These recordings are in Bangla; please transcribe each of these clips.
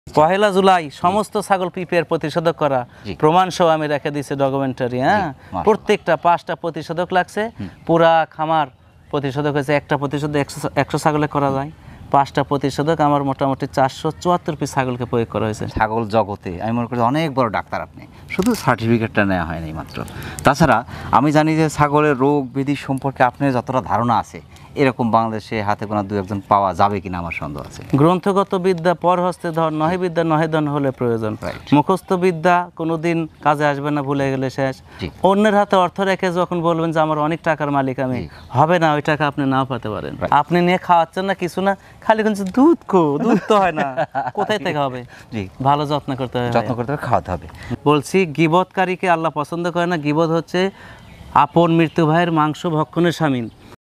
পহেলা জুলাই সমস্ত ছাগল পিপিআর প্রতিষেধক করা প্রমাণ সহ আমি রেখে দিয়েছি ডকুমেন্টারি। হ্যাঁ, প্রত্যেকটা 5টা প্রতিষেধক লাগছে, পুরা খামার প্রতিষেধক হয়েছে। একটা প্রতিষেধক 100 ছাগলে করা যায়, 5টা প্রতিষেধক আমার মোটামুটি 474 পিস ছাগলকে প্রয়োগ করা হয়েছে। ছাগল জগতে আমি মনে করি অনেক বড় ডাক্তার আপনি, শুধু সার্টিফিকেটটা নেওয়া হয়নি মাত্র। তাছাড়া আমি জানি যে ছাগলের রোগ ব্যাধি সম্পর্কে আপনার যতটা ধারণা আছে এরকম বাংলাদেশে হাতে গোনা 2-1 জন পাওয়া যাবে কিনা আমার সন্দেহ আছে। গ্রন্থগত বিদ্যা পর হস্তে ধর, নহে বিদ্যা নহে ধন হলে প্রয়োজন। মুখস্থ বিদ্যা কোনোদিন কাজে আসবে না, ভুলে গেলে শেষ। অন্যের হাতে অর্থ রেখে যখন বলবেন যে আমার অনেক টাকার মালিক আমি, হবে না, ওই টাকা আপনি নাও পেতে পারেন। আপনি নিয়ে খাওয়াচ্ছেন না কিছু না, খালি কিন্তু দুধ দুধ তো হয় না, কোথায় থেকে হবে? ভালো যত্ন করতে হবে, খাওয়াতে হবে। বলছি গীবতকারীকে আল্লাহ পছন্দ করে না। গীবত হচ্ছে আপন মৃত্যু ভাইয়ের মাংস ভক্ষণের শামিল।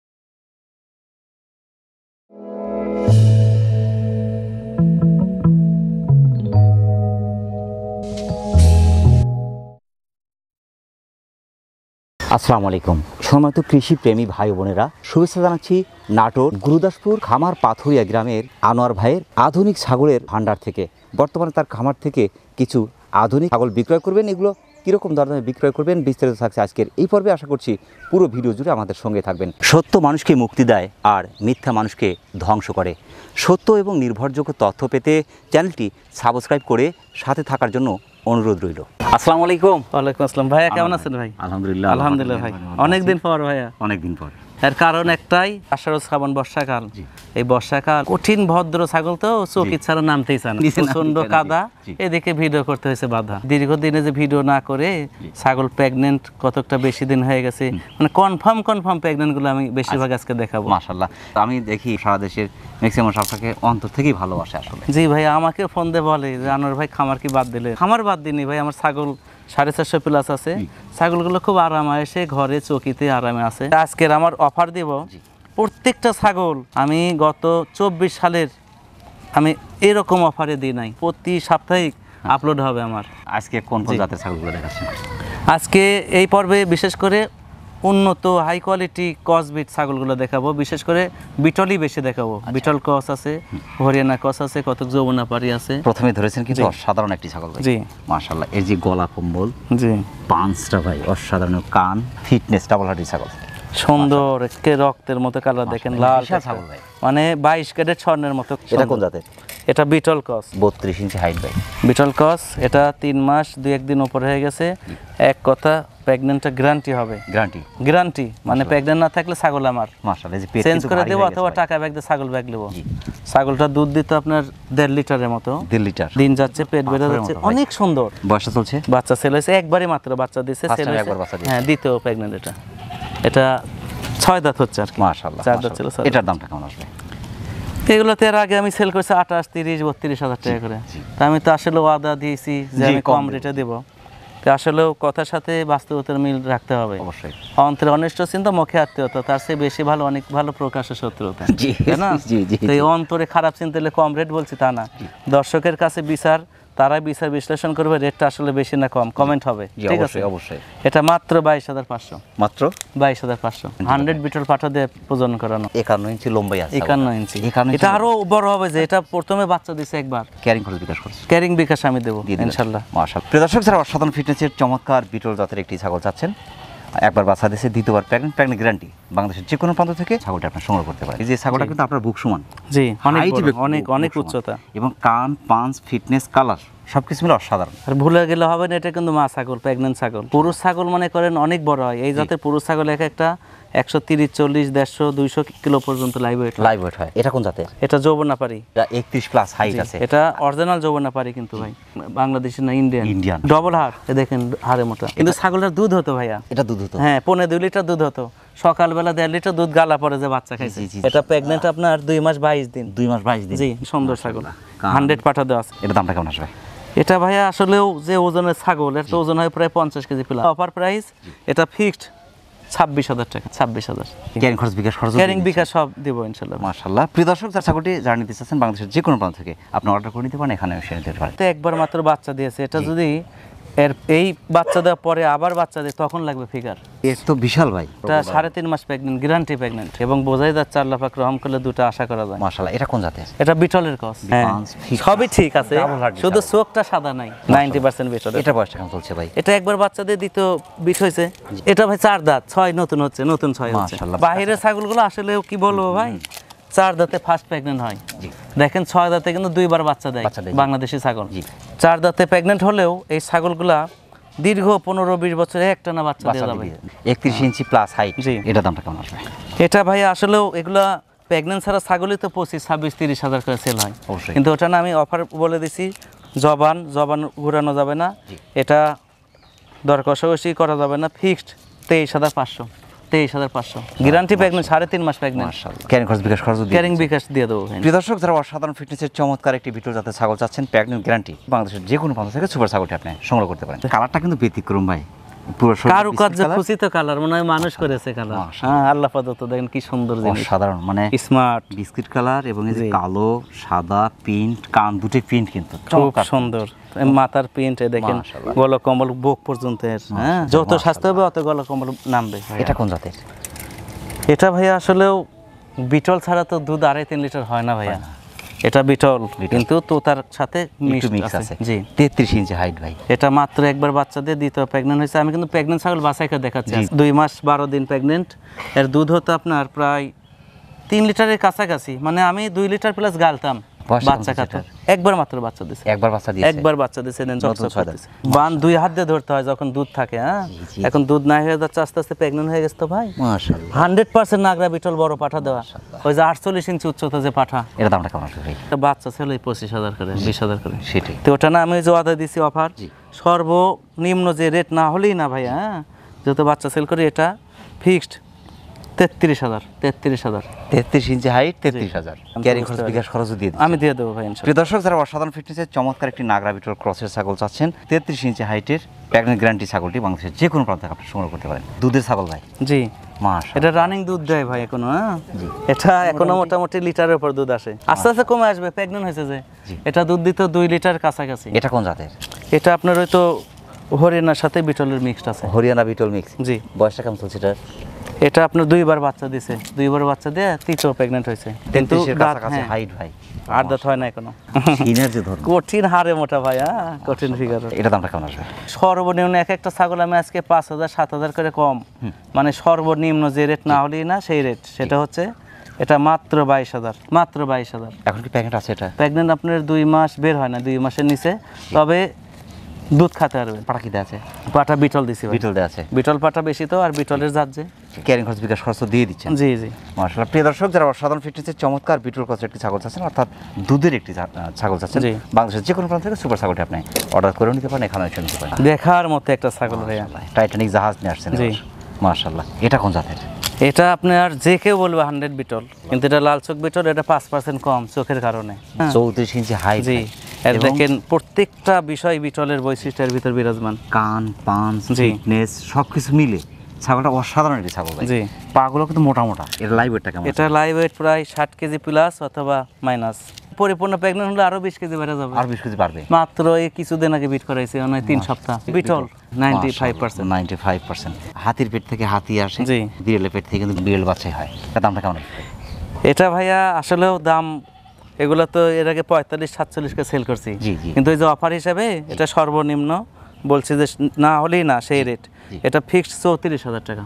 আসসালামু আলাইকুম সম্মানিত কৃষি প্রেমী ভাই বোনেরা, শুভেচ্ছা জানাচ্ছি নাটোর গুরুদাসপুর খামার পাথুরিয়া গ্রামের আনোয়ার ভাইয়ের আধুনিক ছাগলের ভান্ডার থেকে। বর্তমানে তার খামার থেকে কিছু আধুনিক ছাগল বিক্রয় করবেন। এগুলো কীরকম দরদামে বিক্রয় করবেন বিস্তারিত থাকছে আজকের এই পর্বে। আশা করছি পুরো ভিডিও জুড়ে আমাদের সঙ্গে থাকবেন। সত্য মানুষকে মুক্তি দেয় আর মিথ্যা মানুষকে ধ্বংস করে। সত্য এবং নির্ভরযোগ্য তথ্য পেতে চ্যানেলটি সাবস্ক্রাইব করে সাথে থাকার জন্য অনুরোধ রইল। আসসালামু আলাইকুম। ওয়ালাইকুম আসসালাম। ভাইয়া কেমন আছেন? ভাই আলহামদুলিল্লাহ। আলহামদুলিল্লাহ ভাই, অনেকদিন পর ভাইয়া। অনেকদিন পর। এর কারণ একটাই, আষাঢ় শ্রাবণ বর্ষাকাল। এই বর্ষাকাল কঠিন ভদ্র ছাগল তো চোখ ছাড়া নামতেই চান, প্রচন্ড কাদা, এদিকে ভিডিও করতে হয়েছে বাধা। দীর্ঘদিনে যে ভিডিও না করে ছাগল প্রেগনেন্ট কতটা বেশি দিন হয়ে গেছে, মানে কনফার্ম প্রেগনেন্ট গুলো আমি বেশিরভাগ আজকে দেখাবো। মাশাআল্লাহ, আমি দেখি সারা দেশের ম্যাক্সিমাম আপনাকে অন্তর থেকেই ভালোবাসে আসলে। জি ভাই, আমাকে ফোন দিয়ে বলে যে আনোয়ার ভাই খামার কি বাদ দিলে? খামার বাদ দিনি ভাই, আমার ছাগল 450 প্লাস আছে। ছাগলগুলো খুব আরামে এসে ঘরে চৌকিতে আরামে আছে। আজকের আমার অফার দিব, প্রত্যেকটা ছাগল আমি গত 24 সালের আমি এরকম অফারে দিই নাই। প্রতি সাপ্তাহিক আপলোড হবে আমার। আজকে কোন কোন জাতের ছাগলগুলো দেখাচ্ছেন? আজকে এই পর্বে বিশেষ করে উন্নত হাই কোয়ালিটি ক্রস বিট ছাগলগুলো দেখাবো। বিশেষ করে বিটলই বেশি দেখাবো। বিটল ক্রস আছে, হরিয়ানা ক্রস আছে, কত যমুনা পাড়ি আছে। প্রথমে ধরেছেন কিন্তু অসাধারণ একটি ছাগল ভাই। জি মাশাআল্লাহ, এই যে গলা কম্বল, জি পাঁচটা ভাই অসাধারণ, কান ফিটনেস, ডাবল হার্ডি ছাগল, সুন্দর একে রক্তের মতো কালার দেখেন, লাল ছাগল ভাই, মানে 22 ক্যারেট স্বর্ণের মতো। এটা কোন জাতের? এটা বিটল ক্রস, 32 ইঞ্চি হাইট ভাই। বিটল ক্রস, এটা 3 মাস 2-1 দিন উপর হয়ে গেছে। এক কথা প্রেগন্যান্টটা গ্যারান্টি হবে। গ্যারান্টি মানে প্রেগন্যান্ট না থাকলে ছাগল আমার মাশাআল্লাহ এই যে পেট চেঞ্জ করে দেব অথবা টাকা ব্যাগ দিয়ে ছাগল ব্যাগ নেব। ছাগলটা দুধ দিত আপনার 1.5 লিটারের মতো। 1.5 লিটার দিন যাচ্ছে, পেট বেড়ে যাচ্ছে, অনেক সুন্দর। বয়সটা চলছে, বাচ্চা ছেলে হয়েছে একবারই মাত্র, বাচ্চা দিয়েছে ছেলে। হ্যাঁ, দ্বিতীয় প্রেগন্যান্ট। এটা 6 দাঁত হচ্ছে আর কি। মাশাআল্লাহ, 4 দাঁত ছিল। এটার দামটা কেমন আসবে? এগুলোতে এর আগে আমি সেল করছি 28, 30, 32 হাজার টাকা করে। তা আমি তো আসলে ওয়াদা দিয়েছি যে আমি কম রেটে দেবো। আসলেও কথার সাথে বাস্তবতার মিল রাখতে হবে। অবশ্যই অন্তরে অনিষ্ট চিন্তা, মুখে আত্মীয়তা, তার চেয়ে বেশি ভালো অনেক ভালো প্রকাশের শত্রুতা, তাই না? তো এই অন্তরে খারাপ চিন্তা হলে কম রেট বলছি তা না। দর্শকের কাছে বিচার, তারাই বিচার বিশ্লেষণ করবে রেটটা আসলে বেশি না কম, কমেন্ট হবে। ঠিক আছে, অবশ্যই। এটা মাত্র 22,500, মাত্র 22,500। 100 বিটল পাঠা দিয়ে প্রজনন করানো, 51 ইঞ্চি লম্বাই আছে। 51 ইঞ্চি। এটা আরো বড় হবে, যে এটা প্রথমে বাচ্চা দিছে একবার। ক্যারিং খরচ বিকাশ করছে, ক্যারিং বিকাশ আমি দেবো ইনশাআল্লাহ। মাশাআল্লাহ। প্রিয় দর্শক, যারা অসাধারণ ফিটনেসের চমৎকার বিটল জাতের একটি ছাগল চাচ্ছেন, একবার বাচ্চা দিয়েছে, দ্বিতীয়বার প্রেগনেন্ট গ্যারান্টি, বাংলাদেশের যে কোনো প্রান্ত থেকে ছাগলটা আপনার সংগ্রহ করতে পারেন। এই যে ছাগলটা কিন্তু আপনার বুক সমান। জি, অনেক উচ্চতা এবং কান, পাঁচ, ফিটনেস, কালার সবকিছু মিলে অসাধারণ। আর ভুলে গেলে হবে না, এটা কিন্তু মা ছাগল, প্রেগনেন্ট ছাগল। পুরুষ ছাগল মনে করেন অনেক বড় হয়। এই জাতের পুরুষ ছাগল এক একটা 130, 40, 150, 200 কিলো পর্যন্ত লাইভ ওয়েট হয়। এটা কোন জাতের? এটা যৌবনা পারি, 31 প্লাস হাইট আছে। এটা অরিজিনাল যৌবনা পারি কিন্তু ভাই, বাংলাদেশি না, ইন্ডিয়ান ডবল হাড়। দেখেন হাড়ে মোটা, কিন্তু ছাগলটার দুধ হতো ভাইয়া। এটা দুধ হতো, হ্যাঁ, 1.5-2 লিটার দুধ হতো। সকালবেলা 1.5 লিটার দুধ গালা পরে যে বাচ্চা খাইছে। এটা প্রেগনেন্ট আপনার 2 মাস 22 দিন। 2 মাস 22 দিন। জি, সুন্দর ছাগল, 100 পাঠা দেওয়া আছে। এটা দামটা কেমন আসবে? এটা ভাইয়া আসলেও যে ওজনের ছাগল, এর তো ওজন হয় প্রায় 50 কেজি প্লাস। অফার প্রাইস এটা ফিক্সড 26,000 টাকা। 26,000 ক্যারিং খরচ বিকাশ খরচ, ক্যারিং বিকাশ সব দেব ইনশাআল্লাহ। মাশাআল্লাহ। প্রিয় দর্শক, যারা ছাগলটি যারা নিতে চাচ্ছেন বাংলাদেশের যে কোনো প্রান্ত থেকে আপনি অর্ডার করে নিতে পারেন, এখানে এসে নিতে পারেন। তো একবার মাত্র বাচ্চা দিয়েছে, এটা যদি এর এই বাচ্চা দেওয়ার পরে আবার বাচ্চা দেয় তখন লাগবে ফিগার। এর তো বিশাল ভাই, এটা 3.5 মাস প্রেগনেন্ট, গ্যারান্টি প্রেগনেন্ট, এবং বোঝাই যাচ্ছে আল্লাহ পাক রহম করলে দুটো আশা করা যায়। মাশাআল্লাহ। এটা কোন জাতের? এটা বিটলের ক্রস। সবই ঠিক আছে, Double heart শুধু চোখটা সাদা নাই, 90% বিটল। এটা বয়সটা কেমন চলছে ভাই? এটা একবার বাচ্চা দিয়ে দ্বিতীয় বিট হয়েছে। এটা ভাই 4 দাঁত, 6 নতুন হচ্ছে, নতুন 6 হচ্ছে। মাশাআল্লাহ। বাইরের ছাগলগুলো আসলে কি বলবো ভাই, 4 দাঁতে ফার্স্ট প্রেগনেন্ট হয়। দেখেন 6 দাঁতে কিন্তু 2বার বাচ্চা দেয় বাংলাদেশি ছাগল। 4 দাঁতে প্রেগনেন্ট হলেও এই ছাগলগুলা দীর্ঘ 15-20 বছরে একটানা বাচ্চা দেওয়া যাবে। 31 ইঞ্চি প্লাস হাইট। জি। এটা দামটা কেমন আসবে? এটা ভাই আসলেও এগুলা প্রেগনেন্ট ছাড়া ছাগলই তো 25-26-30 হাজার করে সেল হয়, অবশ্যই। কিন্তু ওটা না আমি অফার বলে দিছি, জবান ঘুরানো যাবে না, এটা দর কষাকষি করা যাবে না, ফিক্সড 23,500। 23,500 গ্যারান্টি প্রেগনেন্ট, 3.5 মাস প্রেগনেন্ট। মাশাআল্লাহ। ক্যারিং খরচ বিকাশ খরচ দিয়ে ক্যারিং বিকাশ দিয়ে দেবো ভাই। প্রিয় দর্শক, যারা অসাধারণ ফিটনেসের চমৎকার একটি বিটল জাতের ছাগল চাচ্ছেন, প্রেগনেন্ট গ্যারান্টি, বাংলাদেশের যে কোনো প্রান্ত থেকে সুপার ছাগলটি আপনি সংগ্রহ করতে পারেন। কালারটা কিন্তু ব্যতিক্রম ভাই, পুরো কারুকার্য খুশিত কালার, মনে হয় মানুষ করেছে কালার। হ্যাঁ, আল্লাহ প্রদত্ত, দেখেন কি সুন্দর জিনিস, অসাধারণ, মানে স্মার্ট বিস্কিট কালার এবং এই যে কালো সাদা প্রিন্ট, কান দুটো প্রিন্ট কিন্তু খুব চমৎকার সুন্দর। মাথার প্রিন্ট দেখেন, মাশাআল্লাহ। গলা কম্বল বুক পর্যন্ত এর, হ্যাঁ, যত স্বাস্থ্য হবে অত গলা কম্বল নামবে। এটা কোন জাতের? এটা ভাইয়া আসলেও বিটল ছাড়া তো দুধ 2.5-3 লিটার হয় না ভাইয়া। এটা বিটল, কিন্তু তোতার সাথে একটু মিক্স আছে। জি, 33 ইঞ্চি হাইট ভাই। এটা মাত্র একবার বাচ্চা দিয়ে দ্বিতীয় প্রেগনেন্ট হয়েছে। আমি কিন্তু প্রেগনেন্ট ছাগল বাছাই করে দেখাচ্ছি। 2 মাস 12 দিন প্রেগনেন্ট। এর দুধ হতো আপনার প্রায় 3 লিটারের কাছাকাছি, মানে আমি 2 লিটার প্লাস গালতাম বাচ্চা কাটার। একবার মাত্র বাচ্চা দিছে, একবার বাচ্চা দিয়েছে। একবার বাচ্চা দিছে, দেন নতুন ছয় দাঁত। বান 2 হাত দিয়ে ধরতে হয় যখন দুধ থাকে। হ্যাঁ, এখন দুধ না হয়ে যাচ্ছে, আস্তে আস্তে প্রেগনেন্ট হয়ে গেছে তো ভাই। মাশাআল্লাহ। 100% নাগরা বিটল বড় পাঠা দেওয়া, ওই যে 48 ইঞ্চি উচ্চতা যে পাঠা। এটা দামটা কেমন আসবে ভাই? একটা বাচ্চা ছেলে 25,000 করে, 20,000 করে। সেটাই তো ওটা না আমি যে অর্ডার দিছি অফার, সর্বনিম্ন যে রেট না হলেই না ভাইয়া, হ্যাঁ, যত বাচ্চা সেল করি এটা ফিক্সড 33,000। 33 ইঞ্চি হাইট, 33,000। ক্যারিং খরচ বিকাশ খরচও দিয়ে দিচ্ছি। আমি দিয়ে দেবো ভাই ইনশাআল্লাহ। প্রিয় দর্শক, যারা অসাধারণ ফিটনেসের চমৎকার একটি নাগরা বিটল ক্রসের ছাগল চাচ্ছেন, 33 ইঞ্চি হাইটের প্রেগনেন্ট গ্যারান্টি ছাগলটি বাংলাদেশের যে কোনো প্রান্ত থেকে আপনি সংগ্রহ করতে পারেন। দুধের ছাগল ভাই। জি, মাশাআল্লাহ। এটা রানিং দুধ দেয় ভাই এখনো। হ্যাঁ, এটা এখনো মোটামুটি লিটারের উপর দুধ আসে, আস্তে আস্তে কমে আসবে, প্রেগনেন্ট হয়েছে যে। এটা দুধ দিত 2 লিটার কাছাকাছি। এটা কোন জাতের? এটা আপনার হয়তো হরিয়ানার সাথে বিটলের মিক্সড আছে। হরিয়ানা বিটল মিক্স। জি। বয়সটা কেমন চলছে এটা? এটা আপনার 2বার বাচ্চা দিছে, 2বার বাচ্চা দিয়ে তৃতীয় প্রেগনেন্ট হয়েছে, কিন্তু 33 এর দাঁত, কাছাকাছি হ্যাঁ, হাইট ভাই। 8 দাঁত হয় না এখনো। কিনার যে ধরন, কঠিন হারে মোটা ভাই, হ্যাঁ, কঠিন ফিগার। এটা দামটা কেমন আসবে? সর্বনিম্ন এক একটা ছাগল আমি আজকে 5,000-7,000 করে কম, মানে সর্বনিম্ন যে রেট না হলেই না সেই রেট, সেটা হচ্ছে এটা মাত্র 22,000, মাত্র 22,000। এখন কি প্যাকেট আছে এটা? প্রেগনেন্ট আপনার 2 মাস বের হয় না, 2 মাসের নিচে, তবে দুধ খেতে পারবে। পাটা কি দেয়া আছে? পাটা বিটল দিছি ভাই। বিটল দেয়া আছে। বিটল পাটা বেশি তো, আর বিটলের জাত যে। ক্যারিং খরচ বিকাশ খরচ দিয়ে দিচ্ছেন। জি জি। মাশাআল্লাহ। প্রিয় দর্শক, যারা অসাধারণ ফিটনেসের চমৎকার বিটল ক্রসের একটি ছাগল চাচ্ছেন, অর্থাৎ দুধের একটি ছাগল চাচ্ছেন, জি। বাংলাদেশের যে কোনো প্রান্ত থেকে সুপার ছাগলটি আপনি অর্ডার করে নিতে পারেন, এখানে এসে নিতে পারেন। দেখার মতো একটা ছাগল ভাইয়া। টাইটানিক জাহাজ নিয়ে আসছেন। জি। মাশাআল্লাহ। এটা কোন জাতের? এটা আপনার যে কেউ বলবে 100 বিটল, কিন্তু এটা লাল চোখ বিটল, এটা 5% কম চোখের কারণে। 34 ইঞ্চি হাইট। জি, এর দেখেন প্রত্যেকটা বিষয় বিটলের বৈশিষ্ট্যের ভিতর বিরাজমান। কান, পাঞ্চ, ফিটনেস সবকিছু মিলে ছাগলটা অসাধারণ একটি ছাগল ভাই। জি। পাগুলো কিন্তু মোটা মোটা। এর লাইভ ওয়েটটা কেমন? এটা লাইভ ওয়েট প্রায় 60 কেজি প্লাস অথবা মাইনাস। পরিপূর্ণ প্রেগনেন্ট হলে আরো 20 কেজি বেড়ে যাবে। আর 20 কেজি বাড়বে। মাত্র এই কিছুদিন আগে বিট করাইছে, মানে 3 সপ্তাহ। বিটল 95%। 95%। হাতির পেট থেকে হাতি আসে, জি। বিড়ালের পেট থেকে কিন্তু বিড়াল বাচ্চাই হয়। এর দামটা কেমন? এটা ভাইয়া আসলেও দাম, এগুলো তো এর আগে 45-47 কে সেল করছি, জি, জি। কিন্তু এই যে অফার হিসাবে এটা সর্বনিম্ন বলছি যে না হলেই না সেই রেট। এটা ফিক্সড 34,000 টাকা,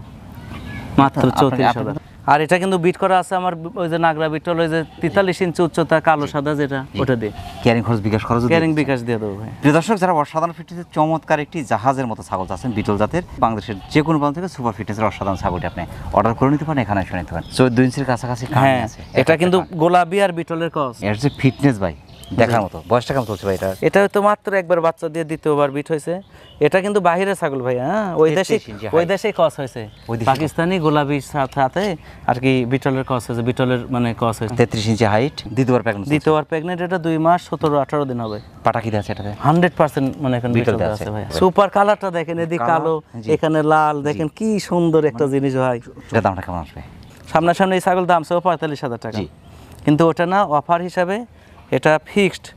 মাত্র 34,000। আর এটা কিন্তু বিট করা আছে আমার ওই যে নাগরা বিটল, ওই যে 43 ইঞ্চি উচ্চতা কালো সাদা যেটা, ওটা দিয়ে। ক্যারিং খরচ বিকাশ খরচ ক্যারিং বিকাশ দিয়ে দেবো ভাই। প্রিয় দর্শক, যারা অসাধারণ ফিটনেসের চমৎকার একটি জাহাজের মতো ছাগল চাচ্ছেন, বিটল জাতের, বাংলাদেশের যে কোনো প্রান্ত থেকে সুপার ফিটনেসের অসাধারণ ছাগলটি আপনি অর্ডার করে নিতে পারেন, এখানে এসে নিতে পারেন। 14 ইঞ্চির কাছাকাছি কান হ্যাঁ, আছে। এটা কিন্তু গোলাপি আর বিটলের ক্রস। এর যে ফিটনেস ভাই দেখার মতো। বয়সটা কেমন চলছে ভাই এটা? এটা তো মাত্র একবার বাচ্চা দিয়ে দ্বিতীয়বার বিট হয়েছে। এটা কিন্তু বাহিরের ছাগল ভাই, হ্যাঁ, ওই দেশে, 33 ইঞ্চি ওই দেশেই ক্রস হয়েছে, ওই দেশে পাকিস্তানি গোলাপির সাথে আর কি বিটলের ক্রস হয়েছে, বিটলের মানে ক্রস হয়েছে। 33 ইঞ্চি হাইট, দ্বিতীয়বার প্রেগন্যান্ট। দ্বিতীয়বার প্রেগনেন্ট, এটা 2 মাস 17-18 দিন হবে। পাটা কি আছে এটাতে? 100% মানে এখন বিটল বিটল আছে আছে ভাই। সুপার কালারটা দেখেন, এদিকে কালো, জি। এখানে লাল, দেখেন কি সুন্দর একটা জিনিস ভাই। এটা দামটা কেমন আসবে? সামনাসামনি এই ছাগল দাম ছিল 45,000 টাকা, জি। কিন্তু ওটা না, অফার হিসাবে এটা ফিক্সড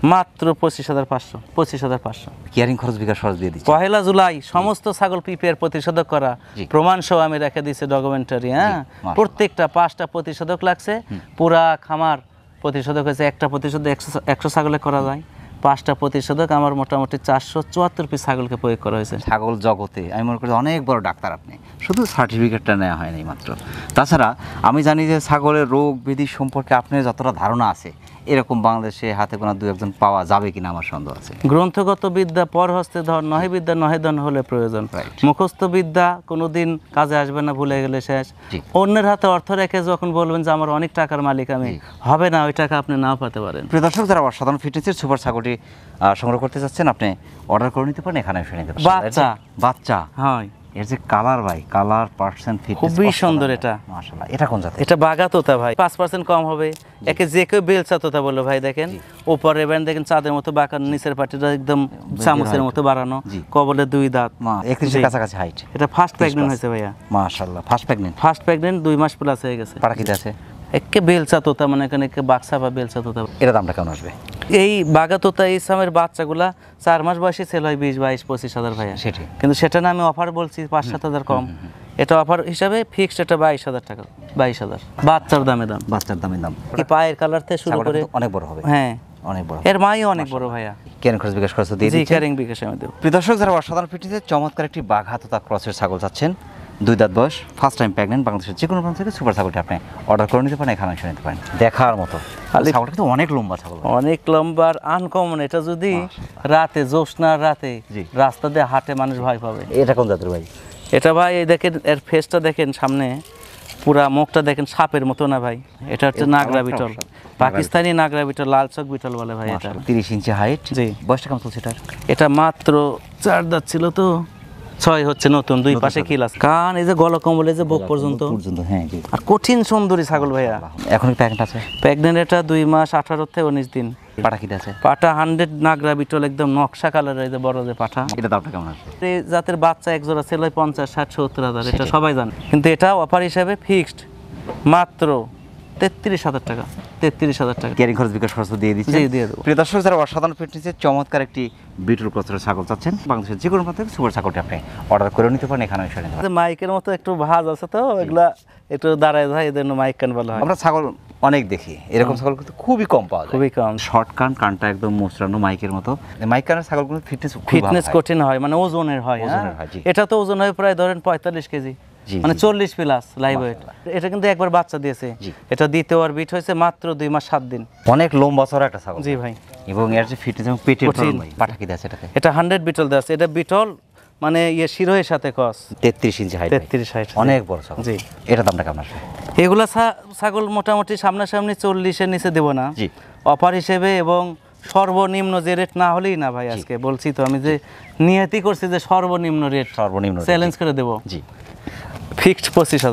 মাত্র 25,500 25,500। কেয়ারিং খরচ বিকাশ খরচ দিয়ে দিচ্ছি। 1 জুলাই সমস্ত ছাগল পিপিআর প্রতিষেধক করা, জি। প্রমাণ সহ আমি রেখে দিয়েছি ডকুমেন্টারি। হ্যাঁ, মাশাআল্লাহ। প্রত্যেকটা 5টা প্রতিষেধক লাগছে, পুরা খামার প্রতিষেধক হয়েছে। একটা প্রতিষেধক 100 ছাগলে করা যায়, 5টা প্রতিষেধক আমার মোটামুটি 474 পিস ছাগলকে প্রয়োগ করা হয়েছে। ছাগল জগতে আমি মনে করি অনেক বড় ডাক্তার আপনি, শুধু সার্টিফিকেটটা নেওয়া হয়নি মাত্র। তাছাড়া আমি জানি যে ছাগলের রোগ ব্যাধি সম্পর্কে আপনার যতটা ধারণা আছে এরকম বাংলাদেশে হাতে গোনা 2-1 পাওয়া যাবে কিনা আমার সন্দেহ আছে। গ্রন্থগত বিদ্যা পর হস্তে ধর, নহে বিদ্যা নহে ধন হলে প্রয়োজন। Right. মুখস্থ বিদ্যা কোনোদিন কাজে আসবে না, ভুলে গেলে শেষ। জি। অন্যের হাতে অর্থ রেখে যখন বলবেন যে আমার অনেক টাকার মালিক আমি, জি। হবে না, ওই টাকা আপনি নাও পেতে পারেন। প্রিয় দর্শক, যারা অসাধারণ ফিটনেসের সুপার ছাগলটি সংগ্রহ করতে চাচ্ছেন আপনি অর্ডার করে নিতে পারেন, এখানে এসে নিতে পারেন। বাচ্চা। বাচ্চা হয়, এর যে কালার ভাই, কালার পার্সেন্ট ফিটনেস খুবই সুন্দর এটা। মাশাআল্লাহ। এটা কোন জাতের? এটা বাঘা তোতা ভাই, 5% কম হবে। একে যে কেউ বেলচা তোতা বললো ভাই। দেখেন উপরে ব্যান্ড দেখেন চাঁদের মতো বাঁকানো, নিচের পাটিটা একদম চামচের মতো বাড়ানো, জি। কবলে 2 দাঁত। 31 এর কাছাকাছি হাইট। এটা ফার্স্ট প্রেগনেন্ট হয়েছে ভাইয়া, মাশাআল্লাহ। First pregnant. ফার্স্ট প্রেগনেন্ট 2 মাস প্লাস হয়ে গেছে। পাটাকিতে আছে? একে বেলচা তোতা, মানে এখানে একে বাক্সা বা বেলচা তোতা। এর দামটা কেমন আসবে? এই বাঘা তোতা ইসলামের বাচ্চাগুলা 4 মাস বয়সে সেল হয় 20-22-25 হাজার ভাইয়া। সেটাই। কিন্তু সেটা না আমি অফার বলছি 5-7 হাজার কম। এটা অফার হিসাবে ফিক্সড, এটা 22,000 টাকা। 22,000 বাচ্চার দামে দাম। বাচ্চার দামের দাম। কি পায়ের কালার থেকে শুরু ছাগলটা করে। কিন্তু অনেক বড় হবে। হ্যাঁ, অনেক বড়। এর মাইও অনেক বড় ভাইয়া। কেন খরচ বিকাশ খরচ দিয়ে জি, দিচ্ছেন? ক্যারিং বিকাশে আমি দেব। প্রিয় দর্শক, যারা অসাধারণ ফিটনেসের চমৎকার একটি বাঘা তোতা ক্রসের ছাগল চাচ্ছেন, 2 দাঁত বয়স, ফার্স্ট টাইম প্রেগনেন্ট, বাংলাদেশের যে কোনো প্রান্ত থেকে সুপার ছাগলটি আপনি অর্ডার করে নিতে পারেন, এখানে এসে নিতে পারেন। দেখার মতো ছাগলটা কিন্তু অনেক লম্বা ছাগল। অনেক লম্বার, আনকমন। এটা যদি রাতে, জ্যোৎস্নার রাতে জি। রাস্তা দিয়ে হাঁটে, মানুষ ভয় পাবে। এটা কোন জাতের ভাই? এটা ভাই এই দেখেন, এর ফেসটা দেখেন, সামনে পুরা মুখটা দেখেন, সাপের মতো না ভাই। এটা হচ্ছে নাগরা বিটল, পাকিস্তানি নাগরা বিটল, লাল চোখ বিটল বলে ভাই এটা। 30 ইঞ্চি হাইট। জি। বয়সটা কেমন চলছে এটার? এটা মাত্র 4 দাঁত ছিল, তো 6 হচ্ছে নতুন। 2 পাশে কিল আছে, কান এই যে গলা কম্বল, এই যে বুক পর্যন্ত। হ্যাঁ জি। আর কঠিন সুন্দরী ছাগল ভাইয়া। এখন কি প্রেগনেন্ট আছে? প্রেগনেন্ট, এটা 2 মাস 18 থেকে 19 দিন। পাটাকিতে আছে? পাটা 100 নাগরা বিটল, একদম নকশা কালারের, এই যে বড় যে পাঠা। এটা দামটা কেমন আসবে? এই জাতের বাচ্চা এক জোড়া ছেলে 50-60-70 হাজার, এটা সবাই জানে। কিন্তু এটা অফার হিসাবে ফিক্সড মাত্র 33,000 টাকা। 33,000 টাকা। ক্যারিং খরচ বিকাশ খরচ দিয়ে দিচ্ছেন? জি, দিয়ে দেবো। প্রিয় দর্শক, যারা অসাধারণ ফিটনেসের চমৎকার একটি বিটল ক্রসের ছাগল চাচ্ছেন, বাংলাদেশের যে কোনো প্রান্ত থেকে সুপার ছাগলটি আপনি অর্ডার করে নিতে পারেন, এখানে এসে নিতে পারেন। মাইকের মতো একটু ভাঁজ আছে, তো এগুলা একটু দাঁড়ায় যায়, এদের মাইক কান বলা হয়। আমরা ছাগল অনেক দেখি, এরকম ছাগল কিন্তু খুবই কম পাওয়া যায়। খুবই কম। শর্ট কান, কানটা একদম মোচড়ানো মাইকের মতো। মাইক কানের ছাগলগুলো ফিটনেস কঠিন হয়, মানে ওজনের হয়। ওজনের হয়, জি। এটা তো ওজন হয় প্রায় ধরেন 45 কেজি, জি, মানে জি। 40 প্লাস লাইভ ওয়েট। এটা কিন্তু একবার বাচ্চা দিয়েছে। জি। এটা দ্বিতীয়বার বিট হয়েছে মাত্র 2 মাস 7 দিন। অনেক লম্বা চড়া একটা ছাগল। জি ভাই। এবং এর যে ফিটনেস এবং পেটের কঠিন। পাটাকিতে আছে এটাতে? এটা 100 বিটল দেওয়া আছে। এটা বিটল মানে শিরোহের সাথে কস। 33 ইঞ্চি হাইট। 33 হাইট। অনেক বড় ছাগল। জি। এটা দামটা কেমন আসবে? এগুলা ছাগল মোটামুটি সামনাসামনি 40-এর নিচে দেবো না, জি। অফার হিসেবে। এবং সর্বনিম্ন যে রেট না হলেই না ভাই, আজকে বলছি তো আমি যে নিয়তি করছি যে সর্বনিম্ন রেট, সর্বনিম্ন rate, চ্যালেঞ্জ করে দেবো। জি। ফিক্সড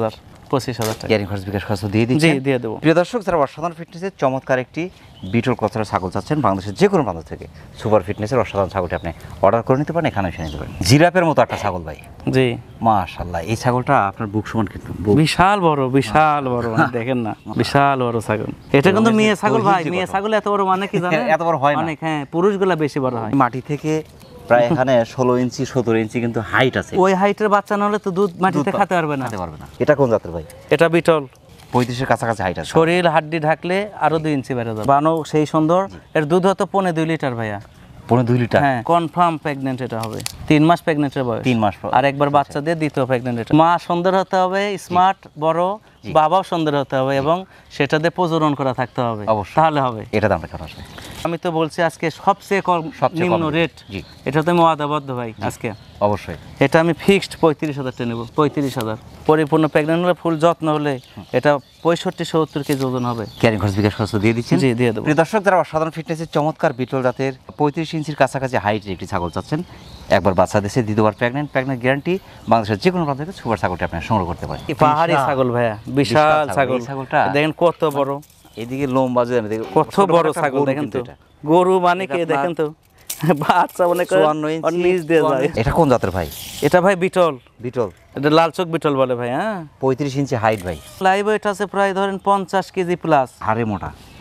25,000 টাকা। ক্যারিং খরচ বিকাশ খরচ দিয়ে দিচ্ছেন? জি, দিয়ে দেবো। প্রিয় দর্শক, যারা অসাধারণ ফিটনেসের চমৎকার একটি বিটল ক্রসের ছাগল চাচ্ছেন, বাংলাদেশের যে কোনো প্রান্ত থেকে সুপার ফিটনেসের অসাধারণ ছাগলটি আপনি অর্ডার করে নিতে পারেন, এখানে এসে নিতে পারেন। জিরাফের মতো একটা ছাগল ভাই। জি। মাশাআল্লাহ, এই ছাগলটা আপনার বুক সমান কিন্তু। বিশাল বড়, বিশাল বড়, মানে দেখেন না, বিশাল বড় ছাগল। এটা কিন্তু মেয়ে ছাগল ভাই। মেয়ে ছাগল এত বড় মানে কি জানেন? এত বড় হয় না। অনেক, হ্যাঁ, পুরুষগুলা বেশি বড় হয়। মাটি থেকে প্রায় এখানে 16 ইঞ্চি 17 ইঞ্চি কিন্তু হাইট আছে। ওই হাইটের বাচ্চা না হলে তো দুধ মাটিতে খেতে পারবে না। খেতে পারবে না। এটা কোন জাতের ভাই? এটা বিটল। 35 এর কাছাকাছি হাইট আছে। শরীর হাড্ডি ঢাকলে আরো 2 ইঞ্চি বেড়ে যাবে। বানো সেই সুন্দর। এর দুধ হতো 2.5 লিটার ভাইয়া। 2 লিটার? হ্যাঁ, কনফার্ম প্রেগনেন্ট এটা হবে। 3 মাস প্রেগনেন্টের বয়স। 3 মাস আর একবার বাচ্চা দিয়ে দ্বিতীয় প্রেগনেন্ট। এটা মা সুন্দর হতে হবে, স্মার্ট, বড়, বাবাও সুন্দর হতে হবে, এবং সেটাতে প্রজনন করা থাকতে হবে, অবশ্যই। তাহলে হবে। এটা দামটা কেমন আসবে? আমি তো বলছি আজকে সবচেয়ে কম, সবচেয়ে কম নিম্ন রেট। জি। এটা তো আমি ওয়াদাবদ্ধ ভাই আজকে। অবশ্যই। এটা আমি ফিক্সড 35,000 টাকা নেব। 35,000 পরিপূর্ণ প্রেগনেন্ট হলে, ফুল যত্ন হলে এটা 65-70 কেজি ওজন হবে। ক্যারিং খরচ বিকাশ খরচ দিয়ে দিচ্ছেন? জি, দিয়ে দেবো। প্রিয় দর্শক, যারা অসাধারণ ফিটনেসের চমৎকার বিটল জাতের 35 ইঞ্চির কাছাকাছি হাইটের একটি ছাগল চাচ্ছেন, একবার বাচ্চা দিয়েছে, দ্বিতীয়বার প্রেগনেন্ট গ্যারান্টি, বাংলাদেশের যে কোনো প্রান্ত থেকে সুপার ছাগলটি আপনি সংগ্রহ করতে পারেন। পাহাড়ি ছাগল ভাইয়া, বিশাল ছাগল। এই ছাগলটা দেখেন কত বড়, এদিকে লম্বা যে কত বড় ছাগল দেখেন তো। গরু মানে কি দেখেন তো, বাচ্চা মনে করে 54 ইঞ্চি, নিচ দিয়ে যায়। এটা কোন জাতের ভাই? এটা ভাই বিটল। বিটল? এটা লাল চোখ বিটল বলে ভাই। হ্যাঁ, 35 ইঞ্চি হাইট ভাই। লাইভ ওয়েট আছে প্রায় ধরেন 50 কেজি প্লাস। হাড়ে মোটা।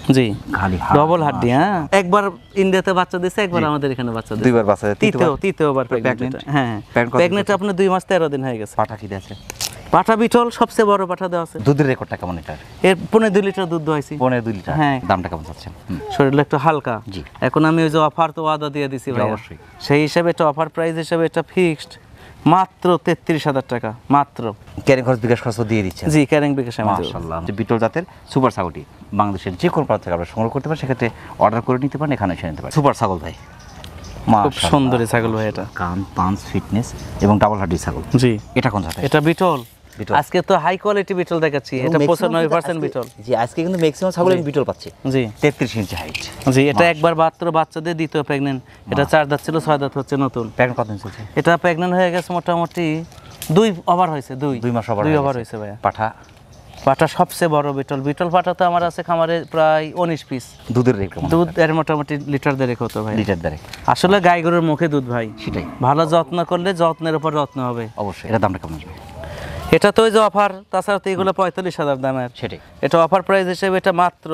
জি খালি ডবল হাড্ডি। হ্যাঁ, একবার ইন্ডিয়াতে বাচ্চা দিছে, একবার আমাদের এখানে বাচ্চা দিছে, দুইবার বাচ্চা দিছে, তৃতীয়বার প্রেগনেন্ট। হ্যাঁ, প্রেগনেন্ট আপনার 2 মাস 13 দিন হয়ে গেছে। পাঠা কি আছে? পাঠা বিটল সবচেয়ে বড় পাঠা দেওয়া আছে। দুধের রেকর্ডটা কেমন এটার? এর 2.5 লিটার দুধ দোয়াইছি। 2.5 লিটার। হ্যাঁ। দামটা কেমন চাচ্ছেন? শরীরটা একটু হালকা। জি। এখন আমি ওই যে অফার তো ওয়াদা দিয়ে দিছি ভাই, অবশ্যই। সেই হিসাবে এটা অফার প্রাইস হিসাবে এটা ফিক্সড মাত্র 33,000 টাকা মাত্র। ক্যারিং খরচ বিকাশ খরচ দিয়ে দিচ্ছেন? জি, ক্যারিং বিকাশ আমি দেব। মাশাআল্লাহ। যে বিটল জাতের সুপার ছাগলটি বাংলাদেশের যে কোনো প্রান্ত থেকে আপনারা সংগ্রহ করতে পারেন, সেক্ষেত্রে অর্ডার করে নিতে পারেন, এখানে এসে নিতে পারেন। সুপার ছাগল ভাই, খুব মাশাআল্লাহ। সুন্দরী ছাগল ভাই এটা। কান পাঁচ ফিটনেস এবং ডাবল হাড্ডি ছাগল। জি। এটা কোন জাতের? এটা বিটল। বিটল। আজকে তো হাই কোয়ালিটি বিটল দেখাচ্ছি, এটা 95% বিটল। জি, আজকে কিন্তু ম্যাক্সিমাম ছাগল আমি বিটল পাচ্ছি। জি 33 ইঞ্চি হাইট। জি, এটা একবার মাত্র বাচ্চা দিয়ে দ্বিতীয় প্রেগনেন্ট। এটা 4 দাঁত ছিল, 6 দাঁত হচ্ছে নতুন। প্যাকেট কত চলছে? এটা প্রেগনেন্ট হয়ে গেছে মোটামুটি 2 ওভার হয়েছে। 2 মাস ওভার। 2 ওভার হয়েছে ভাইয়া। পাঠা পাটা সবচেয়ে বড় বিটল। বিটল পাটা তো আমার আছে খামারে প্রায় 19 পিস। দুধের রেট কেমন? দুধ এর মোটামুটি লিটার দেড়েক হতো ভাই। লিটার দেড়েক। আসলে গাই গরুর মুখে দুধ ভাই, সেটাই। ভালো যত্ন করলে যত্নের উপর রত্ন হবে। অবশ্যই। এটা দামটা কেমন আসবে? এটা তো ওই যে অফার, তাছাড়া তো এগুলো 45,000 দামের। সেটাই। এটা অফার প্রাইস হিসেবে এটা মাত্র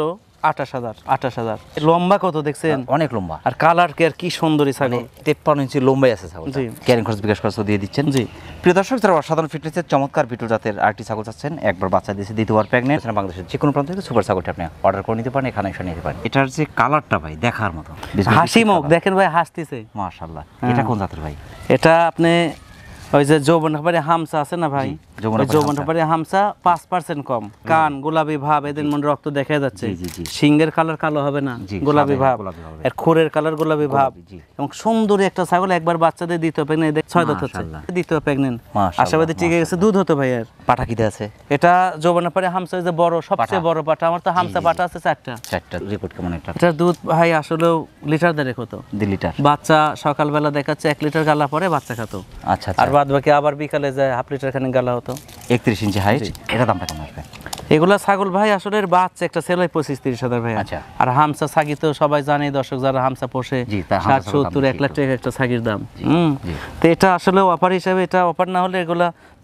28,000। লম্বা কত দেখছেন? অনেক লম্বা। আর কালার কে আর কি সুন্দরী ছাগল। 53 ইঞ্চি লম্বাই আছে ছাগল। জি। ক্যারিং খরচ বিকাশ খরচ দিয়ে দিচ্ছেন। জি। প্রিয় দর্শক, যারা অসাধারণ ফিটনেসের চমৎকার বিটল জাতের আরেকটি ছাগল চাচ্ছেন, একবার বাচ্চা দিয়েছে, দ্বিতীয়বার প্রেগনেন্ট, বাংলাদেশের যে কোনো প্রান্ত থেকে সুপার ছাগলটি আপনি অর্ডার করে নিতে পারেন, এখানে এসে নিতে পারেন। এটার যে কালারটা ভাই দেখার মতো, হাসি মুখ দেখেন ভাই, হাসতেছে। মাশাআল্লাহ। এটা কোন জাতের ভাই? এটা আপনি ওই যে যৌবনপাড়ি হামসা আছে না ভাই, যৌবনপাড়ি যৌবনপাড়ি হামসা 5% কম। কান গোলাপি ভাব, এদের মনে রক্ত দেখা যাচ্ছে। জি, জি, জি। সিংহের কালার কালো হবে না, জি, গোলাপি সাদা ভাব। গোলাপি হবে। এর খুরের কালার গোলাপি ভাব। জি। এবং সুন্দরী একটা ছাগল, একবার বাচ্চাদের দ্বিতীয় প্রেগনেন্ট, 6 দাঁত হচ্ছে, মাশাআল্লাহ। দ্বিতীয় প্রেগনেন্ট। মাশাআল্লাহ, আশাবাদী টিকে গেছে, দুধ হতো ভাই। এর পাঠা কিতে আছে? এটা যৌবনপাড়ি হামসা যে বড়, সবচেয়ে বড় পাটা। আমার তো হামসা পাটা আছে 4টা। 4টা। রিপোর্ট কেমন এটা? এটার দুধ ভাই আসলেও লিটার দেড়েক হতো। 2 লিটার। বাচ্চা সকালবেলা দেখাচ্ছে 1 লিটার গালা পরে বাচ্চা খাতো, আচ্ছা আর আচ্ছা। বাদ বাকি আবার বিকালে যায় হাফ লিটার খানে গালা হতো। 31 ইঞ্চি হাইট। এটা দামটা কেমন আসবে? এগুলা ছাগল ভাই আসলে এর বাচ্চা একটা ছেলে 25-30 হাজার ভাই। আচ্ছা। আর হামসা ছাগি তো সবাই জানে, দর্শক যারা হামসা পোষে, জি, তার হামসা 60-70 1 লাখ টাকা একটা ছাগির দাম। জি। তো এটা আসলে অফার হিসাবে, এটা অফার না হলে এগুলা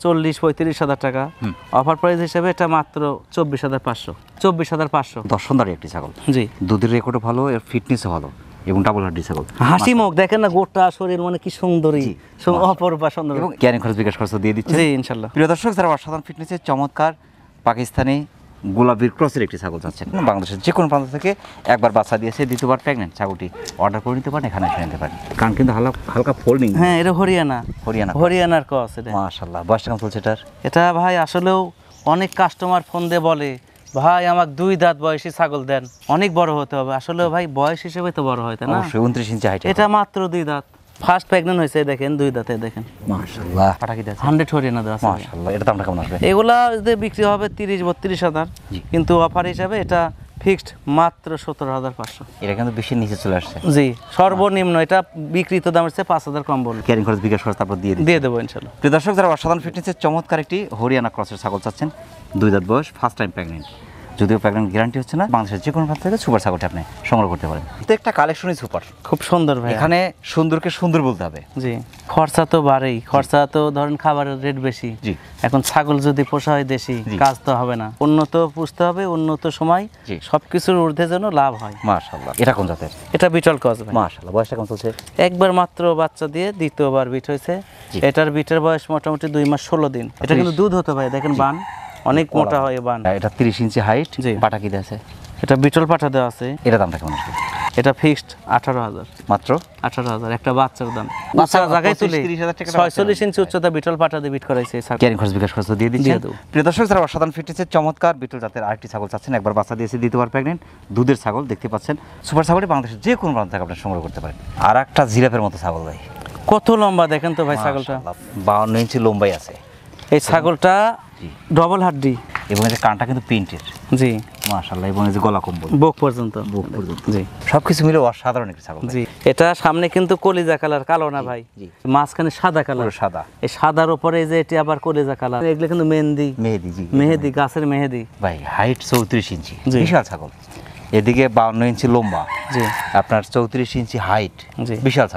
40-35 হাজার টাকা। অফার প্রাইস হিসাবে এটা মাত্র 24,500। 24,500। দর্শনদারি একটি ছাগল। জি। দুধের রেকর্ডও ভালো, এর ফিটনেসও ভালো এবং ডাবল হাড্ডি ছাগল। হাসি মুখ দেখেন না, গোটা শরীর মানে কি সুন্দরী, অপরূপা সুন্দর। এবং ক্যারিং খরচ বিকাশ খরচ দিয়ে দিচ্ছে। জি ইনশাআল্লাহ। প্রিয় দর্শক, যারা অসাধারণ ফিটনেসের চমৎকার পাকিস্তানি গোলাপির ক্রসের একটি ছাগল চাচ্ছেন, বাংলাদেশের যে কোনো প্রান্ত থেকে একবার বাচ্চা দিয়েছে, দ্বিতীয়বার প্রেগনেন্ট, ছাগলটি অর্ডার করে নিতে পারেন, এখানে এসে নিতে পারেন। কারণ কিন্তু হালকা ফোল্ডিং। হ্যাঁ, এটা হরিয়ানা। হরিয়ানার ক্রস এটা। মাশাআল্লাহ। বয়সটা কেমন চলছে এটার? এটা ভাই আসলেও অনেক কাস্টমার ফোন দিয়ে বলে, ভাই আমাকে 2 দাঁত বয়সী ছাগল দেন, অনেক বড় হতে হবে। আসলে ভাই বয়স হিসেবে তো বড় হয়, তাই না? অবশ্যই। 29 ইঞ্চি হাইট। এটা মাত্র 2 দাঁত, ফার্স্ট প্রেগনেন্ট হয়েছে, দেখেন 2 দাঁতে দেখেন। মাশাআল্লাহ। পাঠা কি আছে? 100 হরিয়ানা দেওয়া আছে। মাশাআল্লাহ। এটা দামটা কেমন আসবে? এগুলা যে বিক্রি হবে 30-32 হাজার, জি। কিন্তু অফার হিসাবে এটা ফিক্সড মাত্র 17,500। এটা কিন্তু বেশি নিচে চলে আসছে। জি, সর্বনিম্ন এটা বিক্রিত দাম হচ্ছে 5,000 কম বল ক্যারিং খরচ বিকাশ খরচ তারপর দিয়ে দিই। দিয়ে দেবো ইনশাল্লাহ। প্রিয় দর্শক, যারা অসাধারণ ফিটনেসের চমৎকার একটি হরিয়ানা ক্রসের ছাগল চাচ্ছেন, 2 দাঁত বয়স, ফার্স্ট টাইম প্রেগনেন্ট, যদিও প্রেগনেন্ট গ্যারান্টি হচ্ছে না, বাংলাদেশের যে কোনো প্রান্ত থেকে সুপার ছাগলটি আপনি সংগ্রহ করতে পারেন। তো একটা কালেকশনই সুপার, খুব সুন্দর ভাই। এখানে সুন্দরকে সুন্দর বলতে হবে। জি, খরচা তো বাড়েই, খরচা তো ধরেন খাবারের রেট বেশি। জি। এখন ছাগল যদি পোষা হয় দেশি, জি। কাজ তো হবে না, উন্নত পুষতে হবে, উন্নত সময়, জি। সবকিছুর ঊর্ধ্বে যেন লাভ হয়। মাশাআল্লাহ। এটা কোন জাতের? এটা বিটল ক্রস ভাই। মাশাআল্লাহ। বয়সটা কেমন চলছে? একবার মাত্র বাচ্চা দিয়ে দ্বিতীয়বার বিট হয়েছে। জি। এটার বিটের বয়স মোটামুটি 2 মাস 16 দিন। এটা কিন্তু দুধ হতো ভাই, দেখেন বান অনেক মোটা হয় বান। এটা 30 ইঞ্চি হাইট। জি। পাটা কি আছে? এটা বিটল পাঠা দেওয়া আছে। এটা দামটা কেমন আসবে? এটা ফিক্সড 18,000। মাত্র 18,000 একটা বাচ্চার দাম। বাচ্চা উঁচা জায়গায় তুলে 25-30 হাজার টাকা 46 ইঞ্চি উচ্চতা বিটল পাঠা দিয়ে বিট করাইছে এই ছাগল। ক্যারিং খরচ বিকাশ খরচ দিয়ে দিচ্ছেন। দিয়ে দেবো। প্রিয় দর্শক, যারা অসাধারণ ফিটনেসের চমৎকার বিটল জাতের আরেকটি ছাগল চাচ্ছেন, একবার বাচ্চা দিয়েছে, দ্বিতীয়বার প্রেগনেন্ট, দুধের ছাগল দেখতে পাচ্ছেন, সুপার ছাগলটি বাংলাদেশের যে কোনো প্রান্ত থেকে আপনি সংগ্রহ করতে পারেন। আর একটা জিরাফের মতো ছাগল ভাই, কত লম্বা দেখেন তো ভাই ছাগলটা। মাশাআল্লাহ, 52 ইঞ্চি লম্বাই আছে এই ছাগলটা জি। ডবল হাড্ডি। এবং এর কানটা কিন্তু প্রিন্টের। জি, মাশাআল্লাহ। এবং এই যে গলা কম্বল, বুক পর্যন্ত। জি সবকিছু মিলে অসাধারণ একটি ছাগল। জি, এটা সামনে কিন্তু কলিজা কালার, কালো না ভাই, জি। মাঝখানে সাদা কালার। পুরো সাদা। এই সাদার উপরে এই যে এটি আবার কলিজা কালার, এগুলো কিন্তু মেহেন্দি, মেহেদি। জি মেহেদি গাছের মেহেদি ভাই। হাইট 34 ইঞ্চি, জি। বিশাল ছাগল। এদিকে 52 ইঞ্চি লম্বা, জি আপনার 34 ইঞ্চি হাইট, জি। বিশাল ছাগল।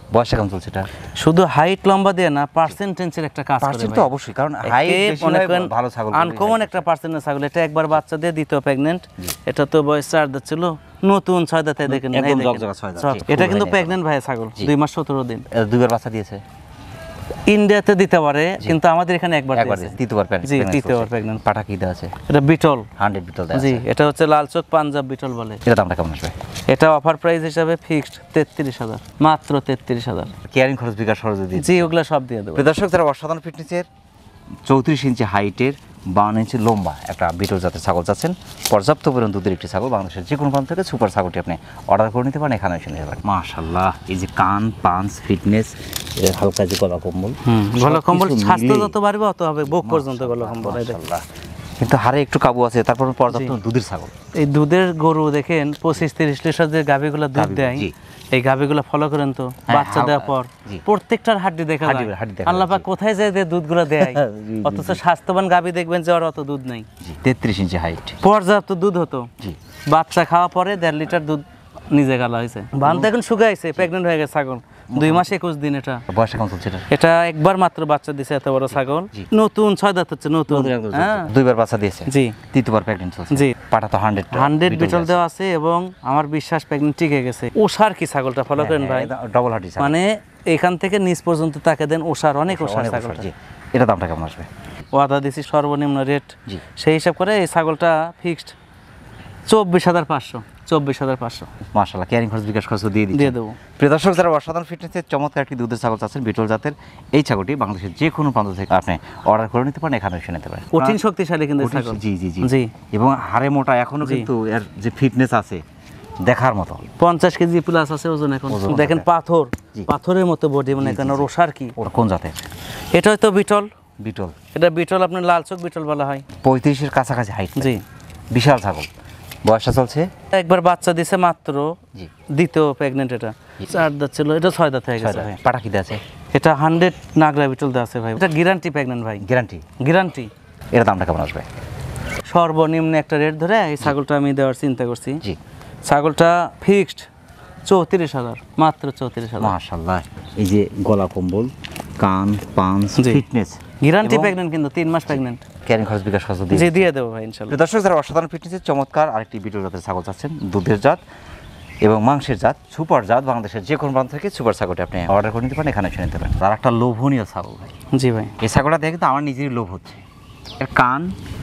বয়সটা কেমন চলছে এটা? শুধু হাইট লম্বা দিয়ে না, পার্সেন্টেজের একটা কাজ করে পার্সেন্ট ভাই। তো অবশ্যই, কারণ হাইট বেশি হয় ভালো ছাগল। আনকমন একটা পার্সেন্টেজ ছাগল। এটা একবার বাচ্চা দিয়ে দ্বিতীয় প্রেগনেন্ট। এটা তো বয়স 4 দাঁত ছিল, নতুন 6 দাঁতে দেখেন। এই একদম দেখেন। জগজগা 6 দাঁত। এটা কিন্তু প্রেগনেন্ট ভাই ছাগল, 2 মাস 17 দিন। দুইবার বাচ্চা দিয়েছে। ইন্ডিয়াতে দিতে পারে, কিন্তু আমাদের এখানে একবার একবার দিয়েছে। তৃতীয়বার প্রেগন্যান্ট। জি, তৃতীয়বার প্রেগনেন্ট। পাটা কি দেওয়া আছে? এটা বিটল, 100 বিটল দেওয়া আছে। জি, এটা হচ্ছে লাল চোখ পাঞ্জাব বিটল বলে। এটা দামটা কেমন আসবে? এটা অফার প্রাইস হিসাবে ফিক্সড 33,000, মাত্র 33,000। কেয়ারিং খরচ বিকাশ খরচ দিয়ে জি, ওগুলা সব দিয়ে দেবো। প্রিয় দর্শক, যারা অসাধারণ ফিটনেসের 34 ইঞ্চি হাইটের 52 ইঞ্চি লম্বা একটা বিটল জাতের ছাগল চাচ্ছেন, পর্যাপ্ত পরিমাণ দুধের একটি ছাগল, বাংলাদেশের যে কোনো প্রান্ত থেকে সুপার ছাগলটি আপনি অর্ডার করে নিতে পারেন, এখানে এসে নিতে পারেন। মাশাআল্লাহ, এই যে কান পাঞ্চ ফিটনেস, এর হালকা যে গলা কম্বল, গলা কম্বল সবকিছু স্বাস্থ্য মিলিয়ে যত বাড়বে অত হবে, বুক পর্যন্ত গলা কম্বল। এই দেখেন। মাশাআল্লাহ, কিন্তু হারে একটু কাবু আছে, তারপর পর্যাপ্ত দুধের ছাগল। এই দুধের গরু দেখেন 25-30 লিটার যে গাভীগুলো দুধ দেয়, জি। এই গাভীগুলো ফলো করেন তো, বাচ্চা দেওয়ার পর জি। প্রত্যেকটার হাড্ডি দেখা যায়। হাড্ডি দেখা আল্লাহ পাক কোথায় যায় যে দুধগুলো দেয়, জি, অথচ স্বাস্থ্যবান গাভী দেখবেন যে ওর অত দুধ নাই। 33 ইঞ্চি হাইট। পর্যাপ্ত দুধ হতো, জি। বাচ্চা খাওয়া পরে 1.5 লিটার দুধ নিজে গালা হয়েছে। বান এখন শুকাইছে, প্রেগনেন্ট হয়ে গেছে ছাগল, 2 মাস 21 দিন। এটা বয়স কেমন চলছে এটা? এটা একবার মাত্র বাচ্চা দিছে, এত বড় ছাগল, নতুন 6 দাঁত হচ্ছে, নতুন। হ্যাঁ, দুইবার বাচ্চা দিয়েছে। জি, তৃতীয়বার প্রেগন্যান্ট চলছে। জি। পাটা তো 100 বিটল দেওয়া আছে, এবং আমার বিশ্বাস প্রেগনেন্ট টিকে গেছে। ওষার কি ছাগলটা ফলো করেন ভাই, ডবল হার্ডি ছাগল। মানে এখান থেকে নিচ পর্যন্ত তাকে দেন ওষার, অনেক ওষার অনেক ছাগলটা। ওষার, জি। এটা দামটা কেমন আসবে? ওয়াদা দিছি সর্বনিম্ন রেট, জি। সেই হিসাব করে এই ছাগলটা ফিক্সড 24,500। 24,500 মাশাআল্লাহ, কেয়ারিং খরচ বিকাশ খরচ দিয়ে দিয়ে দেবো। প্রিয় দর্শক, যারা অসাধারণ ফিটনেসের চমৎকার একটি দুধের ছাগল চাচ্ছেন, বিটল জাতের এই ছাগলটি বাংলাদেশের যে কোনো প্রান্ত থেকে আপনি অর্ডার করে নিতে পারেন, এখানে এসে নিতে পারেন। কঠিন শক্তিশালী কিন্তু এই ছাগল। জি জি জি জি। এবং হাড়ে মোটা, এখনো জি। কিন্তু এর যে ফিটনেস আছে দেখার মতো। 50 কেজি প্লাস আছে ওজন এখন। ওজন দেখেন আছে। পাথর, জি। পাথরের মতো বডি, মানে কেন ওষার কি। ওটা কোন জাতের? এটা হয়তো বিটল। বিটল। এটা বিটল, আপনার লাল চোখ বিটল বলা হয়। 35-এর কাছাকাছি হাইট। জি। বিশাল ছাগল। বয়সটা চলছে? একবার বাচ্চা দিছে মাত্র, জি। দ্বিতীয় প্রেগনেন্ট। এটা 4 দাঁত ছিল, এটা 6 দাঁত হয়ে গেছে ভাই। পাটা কি আছে? এটা 100 নাগরা বিটল দেওয়া আছে ভাই। এটা গ্যারান্টি প্রেগনেন্ট ভাই, গ্যারান্টি। গ্যারান্টি। এর দামটা কেমন আসবে? সর্বনিম্ন একটা রেট ধরে এই ছাগলটা আমি দেওয়ার চিন্তা করছি। জি। ছাগলটা ফিক্সড 34,000, মাত্র 34,000। মাশাআল্লাহ, এই যে গলা কম্বল, কান পাঞ্চ জি। ফিটনেস, গ্যারান্টি প্রেগনেন্ট, কিন্তু 3 মাস প্রেগনেন্ট। ক্যারিং খরচ বিকাশ খরচ দিয়ে জি, দিয়ে দেবো ভাই ইনশাআল্লাহ। প্রিয় দর্শক, যারা অসাধারণ ফিটনেসের চমৎকার আরেকটি বিটল জাতের ছাগল চাচ্ছেন, দুধের জাত এবং মাংসের জাত, সুপার জাত, বাংলাদেশের যে কোনো প্রান্ত থেকে সুপার ছাগলটি আপনি অর্ডার করে নিতে পারেন, এখানে এসে নিতে পারেন। আর একটা লোভনীয় ছাগল ভাই, জি ভাই। এই ছাগলটা দেখে কিন্তু আমার নিজেরই লোভ হচ্ছে। এর কান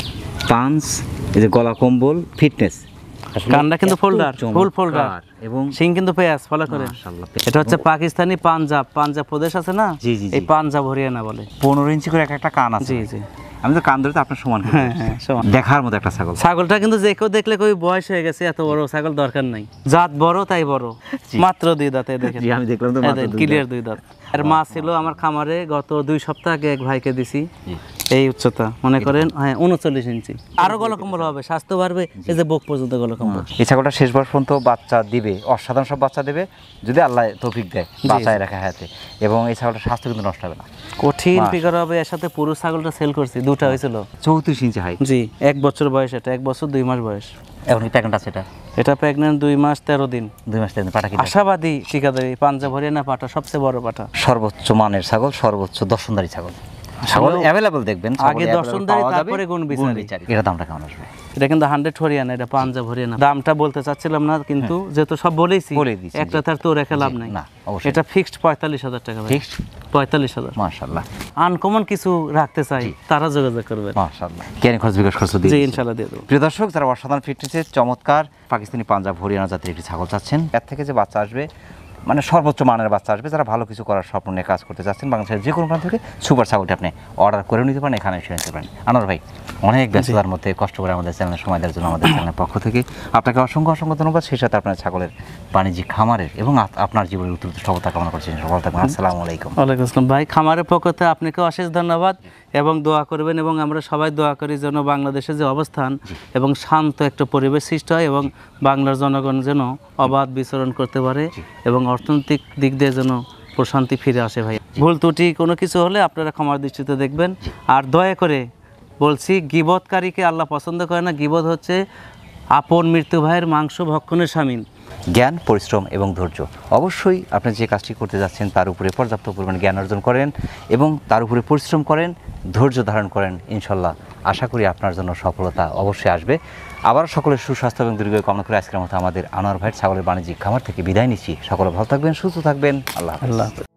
পাঞ্চ, এই যে গলা কম্বল ফিটনেস, কানটা কিন্তু ফোল্ডার, ফুল ফোল্ডার, এবং সিং কিন্তু পেঁয়াজ ফলো করে। মাশাআল্লাহ, এটা হচ্ছে পাকিস্তানি পাঞ্জাব, পাঞ্জাব প্রদেশ আছে না, জি, জি, জি। এই পাঞ্জাব হরিয়ানা বলে। 15 ইঞ্চি করে একটা কান আছে। জি, জি। আমি তো কান ধরে তো আপনার সমান করে হ্যাঁ, বলছি। হ্যাঁ, সমান। দেখার মতো একটা ছাগল। ছাগলটা কিন্তু যে কেউ দেখলে কই বয়স হয়ে গেছে, এত বড় ছাগল দরকার নাই। জাত বড় তাই বড়, মাত্র 2 দাঁত। এই দেখেন, জি, আমি দেখলাম তো মাত্র 2 দাঁত। ক্লিয়ার 2 দাঁত। আর মা ছিল আমার খামারে, গত 2 সপ্তাহ আগে এক ভাইকে দিছি। জি। এই উচ্চতা মনে করেন, হ্যাঁ, 39 ইঞ্চি। আরো গলকম্বল হবে, স্বাস্থ্য বাড়বে, এই যে বুক পর্যন্ত গলকম্বল। এই ছাগলটা শেষ বয়স পর্যন্ত বাচ্চা দিবে, অসাধারণ সব বাচ্চা দেবে যদি আল্লাহ তৌফিক দেয়, বাঁচায় রাখা হাতে। এবং এই ছাগলটার স্বাস্থ্য কিন্তু নষ্ট হবে না। কঠিন মাস। ফিগার হবে। এর সাথে পুরো ছাগলটা সেল করছি, 2টা হয়েছিল। 34 ইঞ্চি হাইট। জি, 1 বছর বয়স। এটা 1 বছর 2 মাস বয়স। এখন কি প্যাকেট আছে এটা? এটা প্রেগনেন্ট 2 মাস 13 দিন। 2 মাস থেকে পাটা কি? আশাবাদী ঠিকাদারি, পাঞ্জাব হরিয়ানা পাটা, সবচেয়ে বড় পাটা। সর্বোচ্চ মানের ছাগল, সর্বোচ্চ দর্শনদারি ছাগল। ছাগল অ্যাভেলেবল দেখবেন, আগে দর্শনদারি, তারপরে গুণ বিচারি। এটা দামটা কেমন আসবে? এটা কিন্তু 100 হরিয়ানা, এটা পাঞ্জাব হরিয়ানা। দামটা বলতে চাচ্ছিলাম না, কিন্তু যেহেতু সব বলেছি, বলে দিয়েছি, একটা তার তো রেখে লাভ নাই। না, অবশ্যই। এটা ফিক্সড 45,000 টাকা ভাই। ফিক্সড 45,000। মাশাআল্লাহ, আনকমন কিছু রাখতে চাই, তারা যোগাযোগ করবে। মাশাআল্লাহ। ক্যারিং খরচ বিকাশ খরচ জি, দিয়ে ইনশাআল্লাহ দিয়ে দেবো। প্রিয় দর্শক, যারা অসাধারণ ফিটনেসের চমৎকার পাকিস্তানি পাঞ্জাব হরিয়ানা জাতের একটি ছাগল চাচ্ছেন, এর থেকে যে বাচ্চা আসবে, মানে সর্বোচ্চ মানের বাচ্চা আসবে, যারা ভালো কিছু করার স্বপ্ন নিয়ে কাজ করতে চাচ্ছেন, বাংলাদেশের যে কোনো প্রান্ত থেকে সুপার ছাগলটি আপনি অর্ডার করে নিতে পারেন, এখানে এসে নিতে পারেন। আনোয়ার ভাই, অনেক ব্যস্ততার মধ্যে কষ্ট করে আমাদের চ্যানেলে সময় দেওয়ার জন্য আমাদের চ্যানেলের পক্ষ থেকে আপনাকে অসংখ্য অসংখ্য ধন্যবাদ। সেই সাথে আপনার ছাগলের বাণিজ্যিক খামারের এবং আপনার জীবনের উত্তর সফলতা কামনা করছেন। সফল থাকবেন। আসসালামু আলাইকুম। ওয়ালাইকুম আসসালাম ভাই। খামারের পক্ষ থেকে আপনাকে অশেষ ধন্যবাদ, এবং দোয়া করবেন, এবং আমরা সবাই দোয়া করি যেন বাংলাদেশের যে অবস্থান এবং শান্ত একটা পরিবেশ সৃষ্টি হয়, এবং বাংলার জনগণ যেন অবাধ বিচরণ করতে পারে, এবং অর্থনৈতিক দিক দিয়ে যেন প্রশান্তি ফিরে আসে ভাই। ভুল ত্রুটি কোনো কিছু হলে আপনারা ক্ষমার দৃষ্টিতে দেখবেন। আর দয়া করে বলছি, গীবতকারীকে আল্লাহ পছন্দ করে না। গীবত হচ্ছে আপন মৃত্যু ভাইয়ের মাংস ভক্ষণের শামিল। জ্ঞান, পরিশ্রম এবং ধৈর্য। অবশ্যই আপনি যে কাজটি করতে যাচ্ছেন তার উপরে পর্যাপ্ত পরিমাণে জ্ঞান অর্জন করেন এবং তার উপরে পরিশ্রম করেন, ধৈর্য ধারণ করেন। ইনশাল্লাহ আশা করি আপনার জন্য সফলতা অবশ্যই আসবে। আবার সকলের সুস্বাস্থ্য এবং দীর্ঘায়ু কামনা করে আজকের মতো আমাদের আনোয়ার ভাইয়ের ছাগলের বাণিজ্যিক খামার থেকে বিদায় নিচ্ছি। সকলে ভালো থাকবেন, সুস্থ থাকবেন। আল্লাহ হাফেজ। আল্লাহ হাফেজ।